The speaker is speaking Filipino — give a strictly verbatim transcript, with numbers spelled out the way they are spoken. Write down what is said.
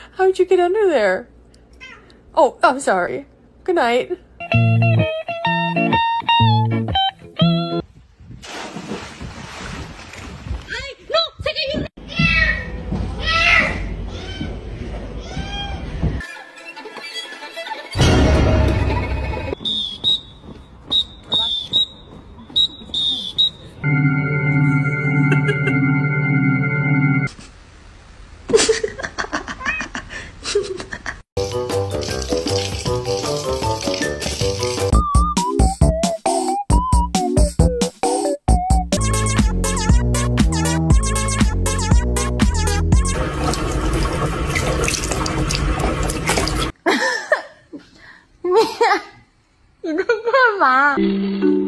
How'd you get under there? Oh, I'm sorry. Good night. 你在干嘛？